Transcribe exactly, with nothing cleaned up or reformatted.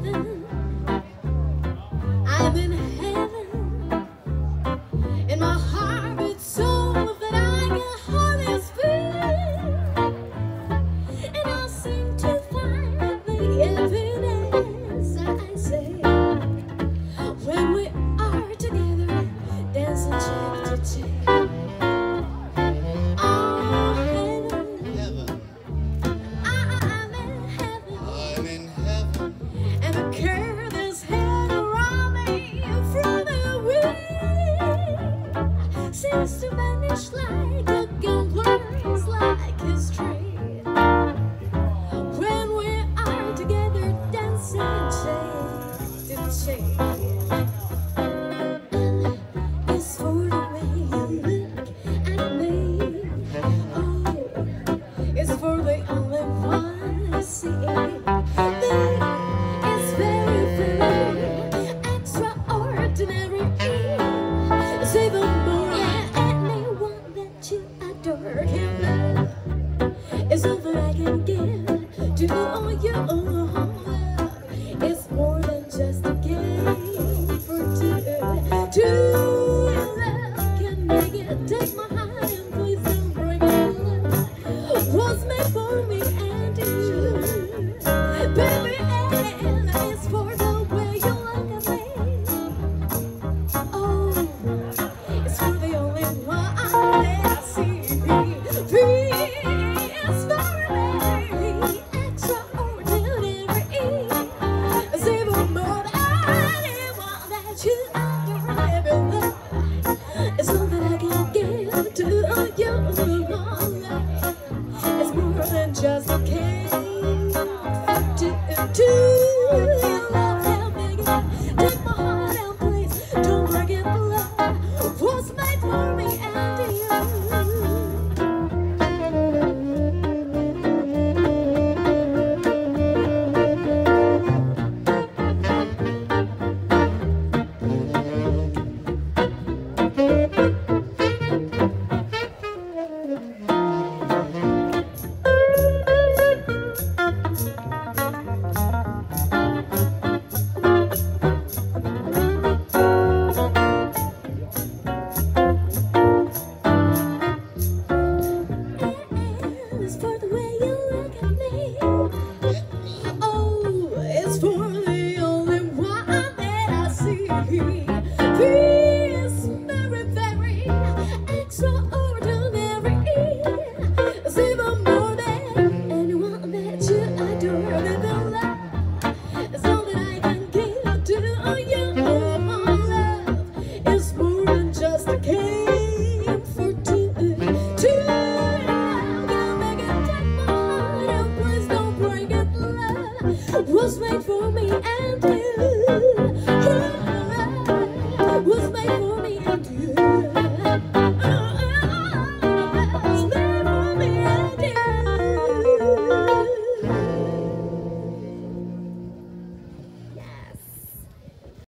heaven. I'm in heaven. And my heart beats so that I can hardly speak. And I seem to find the evidence I say when we are together, dancing cheek to cheek. Seems to vanish like a gun, blurs like history. When we are together, dancing cheek to cheek. And it's for the way you look at me. Oh, it's for the only one I see. It's very, very extraordinary. It's even more. It's all that I can give to all you. It's more than just a game for two. Two love can make it. Take my hand and please don't break it. Was made for me and you, baby, and it's for the way you look at me. Oh, it's for the only one I see. It's all that I can give to you. It's more than just a game to two. Love can make it. Take my heart and please don't break it. Love was made for me and you. It's for the way you look at me. Oh, it's for the only one that I see. Peace, very, very extraordinary. It's even more than anyone that you adore. Baby, love is all that I can give to you. Love is more than just a game for two. Two. Was made for me.